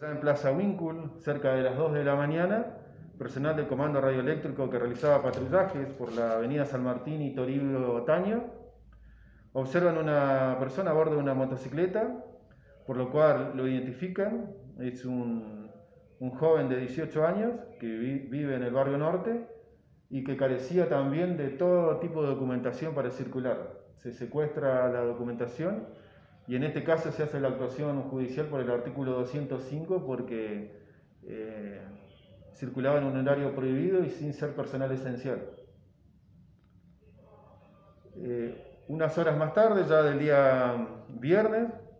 En Plaza Winkle, cerca de las 2 de la mañana, personal del Comando Radioeléctrico que realizaba patrullajes por la avenida San Martín y Toribio Otaño observan una persona a bordo de una motocicleta, por lo cual lo identifican. Es un joven de 18 años que vive en el barrio norte y que carecía también de todo tipo de documentación para circular. Se secuestra la documentación y en este caso se hace la actuación judicial por el artículo 205 porque circulaba en un horario prohibido y sin ser personal esencial. Unas horas más tarde, ya del día viernes,